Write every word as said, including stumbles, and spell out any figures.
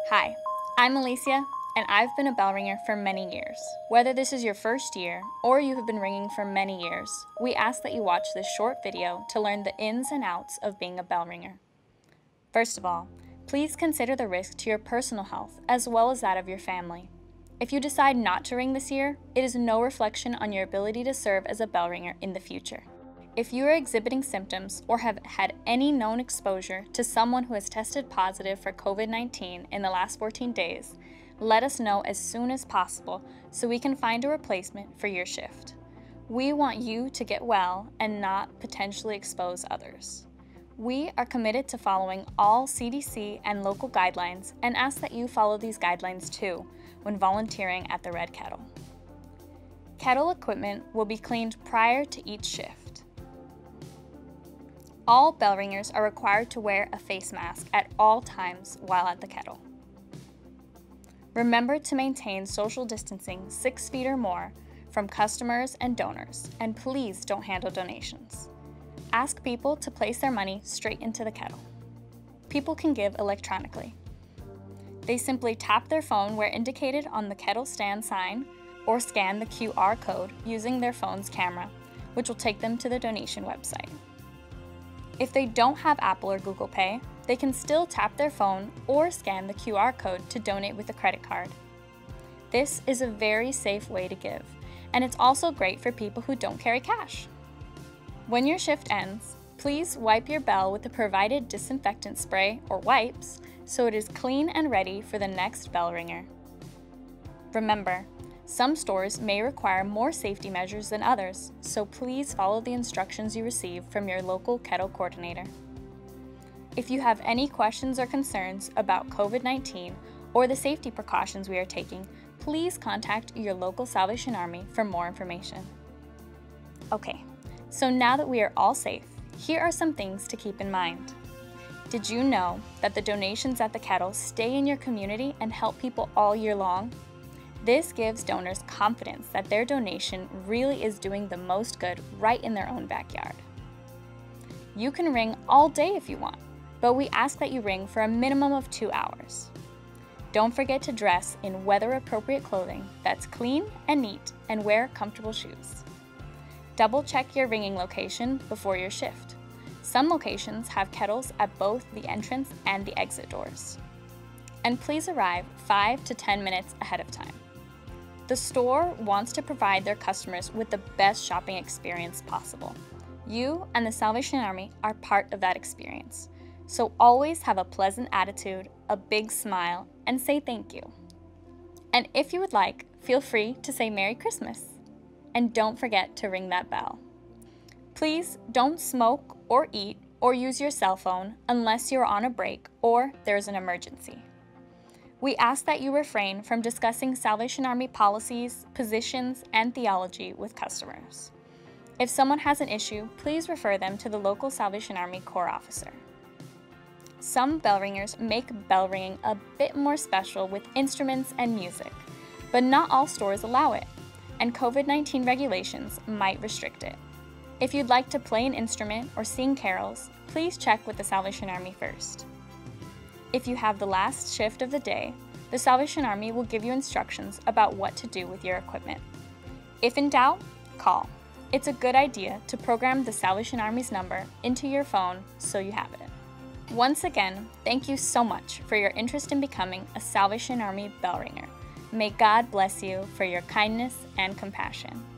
Hi, I'm Alicia, and I've been a bell ringer for many years. Whether this is your first year or you have been ringing for many years, we ask that you watch this short video to learn the ins and outs of being a bell ringer. First of all, please consider the risk to your personal health as well as that of your family. If you decide not to ring this year, it is no reflection on your ability to serve as a bell ringer in the future. If you are exhibiting symptoms or have had any known exposure to someone who has tested positive for COVID nineteen in the last fourteen days, let us know as soon as possible so we can find a replacement for your shift. We want you to get well and not potentially expose others. We are committed to following all C D C and local guidelines and ask that you follow these guidelines too when volunteering at the Red Kettle. Kettle equipment will be cleaned prior to each shift. All bell ringers are required to wear a face mask at all times while at the kettle. Remember to maintain social distancing six feet or more from customers and donors, and please don't handle donations. Ask people to place their money straight into the kettle. People can give electronically. They simply tap their phone where indicated on the kettle stand sign or scan the Q R code using their phone's camera, which will take them to the donation website. If they don't have Apple or Google Pay, they can still tap their phone or scan the Q R code to donate with a credit card. This is a very safe way to give, and it's also great for people who don't carry cash. When your shift ends, please wipe your bell with the provided disinfectant spray or wipes so it is clean and ready for the next bell ringer. Remember, some stores may require more safety measures than others, so please follow the instructions you receive from your local kettle coordinator. If you have any questions or concerns about COVID nineteen or the safety precautions we are taking, please contact your local Salvation Army for more information. Okay, so now that we are all safe, here are some things to keep in mind. Did you know that the donations at the kettle stay in your community and help people all year long? This gives donors confidence that their donation really is doing the most good right in their own backyard. You can ring all day if you want, but we ask that you ring for a minimum of two hours. Don't forget to dress in weather-appropriate clothing that's clean and neat and wear comfortable shoes. Double check your ringing location before your shift. Some locations have kettles at both the entrance and the exit doors. And please arrive five to ten minutes ahead of time. The store wants to provide their customers with the best shopping experience possible. You and the Salvation Army are part of that experience, so always have a pleasant attitude, a big smile, and say thank you. And if you would like, feel free to say Merry Christmas. And don't forget to ring that bell. Please don't smoke or eat or use your cell phone unless you're on a break or there's an emergency. We ask that you refrain from discussing Salvation Army policies, positions, and theology with customers. If someone has an issue, please refer them to the local Salvation Army Corps officer. Some bell ringers make bell ringing a bit more special with instruments and music, but not all stores allow it, and COVID nineteen regulations might restrict it. If you'd like to play an instrument or sing carols, please check with the Salvation Army first. If you have the last shift of the day, the Salvation Army will give you instructions about what to do with your equipment. If in doubt, call. It's a good idea to program the Salvation Army's number into your phone so you have it. Once again, thank you so much for your interest in becoming a Salvation Army bell ringer. May God bless you for your kindness and compassion.